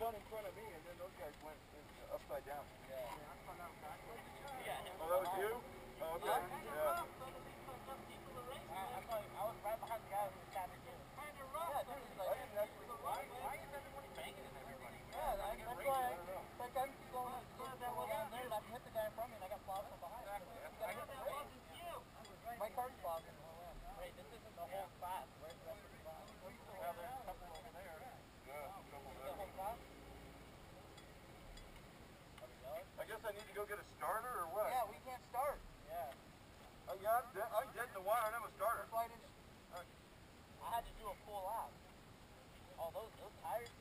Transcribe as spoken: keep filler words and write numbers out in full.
done in front of me, and then those guys went upside down. Yeah. Yeah, I found out backwards. Yeah. Oh, that was you? Oh, okay. Yeah. yeah. I, I was right behind the guy who was tapping you. Kind of rough. Yeah, dude, he's like, I didn't actually, why, why is everybody banging at everybody? Yeah, that's why I, like, I'm going up to that one down there, and I hit the guy in front of me, and I got blocked from behind. Exactly. I got that wasn't you. My car's blocked. Wait, this isn't the whole class. Where's the rest of the class? Well, there's a couple over there. Yeah, a couple there. The whole class? I guess I need to go get a starter, or what? Yeah, we can't start. Yeah. Uh, yeah, I'm dead, I'm dead in the wire, I don't have a starter. That's why I didn't... I had to do a full lap. Oh, those, those tires